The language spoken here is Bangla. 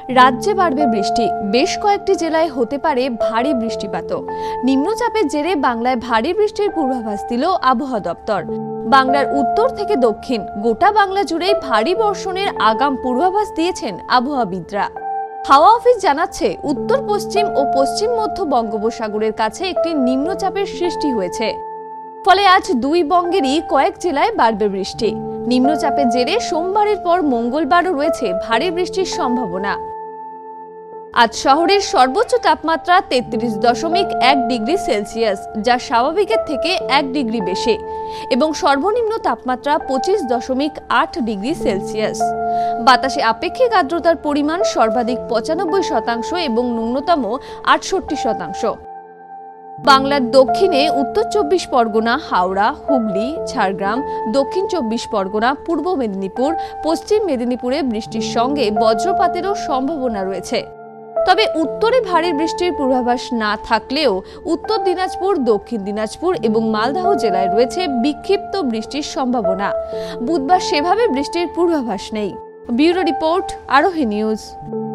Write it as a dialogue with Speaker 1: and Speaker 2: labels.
Speaker 1: রাজ্যে বাড়বে বৃষ্টি, বেশ কয়েকটি জেলায় হতে পারে ভারী বৃষ্টিপাতও। নিম্নচাপের জেরে বাংলায় ভারী বৃষ্টির পূর্বাভাস দিল আবহাওয়া দপ্তর। বাংলার উত্তর থেকে দক্ষিণ গোটা বাংলা জুড়েই ভারী বর্ষণের আগাম পূর্বাভাস দিয়েছেন আবহাওয়াবিদরা। হাওয়া অফিস জানাচ্ছে, উত্তর পশ্চিম ও পশ্চিম মধ্য বঙ্গোপসাগরের কাছে একটি নিম্নচাপের সৃষ্টি হয়েছে। ফলে আজ দুই বঙ্গেরই কয়েক জেলায় বাড়বে বৃষ্টি। নিম্নচাপের জেরে সোমবারের পর মঙ্গলবারও রয়েছে ভারী বৃষ্টির সম্ভাবনা। আজ শহরের সর্বোচ্চ তাপমাত্রা 33.1 ডিগ্রি সেলসিয়াস, যা স্বাভাবিকের থেকে 1 ডিগ্রি বেশি, এবং সর্বনিম্ন তাপমাত্রা 25.8 ডিগ্রি সেলসিয়াস। বাতাসে আপেক্ষিক আর্দ্রতার পরিমাণ সর্বাধিক 95% এবং ন্যূনতম 68%। বাংলার দক্ষিণে উত্তর 24 পরগনা, হাওড়া, হুগলি, ঝাড়গ্রাম, দক্ষিণ 24 পরগনা, পূর্ব মেদিনীপুর, পশ্চিম মেদিনীপুরে বৃষ্টির সঙ্গে বজ্রপাতেরও সম্ভাবনা রয়েছে। তবে উত্তরে ভারী বৃষ্টির পূর্বাভাস না থাকলেও উত্তর দিনাজপুর, দক্ষিণ দিনাজপুর এবং মালদহ জেলায় রয়েছে বিক্ষিপ্ত বৃষ্টির সম্ভাবনা। বুধবার সেভাবে বৃষ্টির পূর্বাভাস নেই। Bureau report, Arohi news.